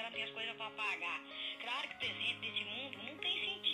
ela tem as coisas pra pagar. Claro que o presente desse mundo não tem sentido.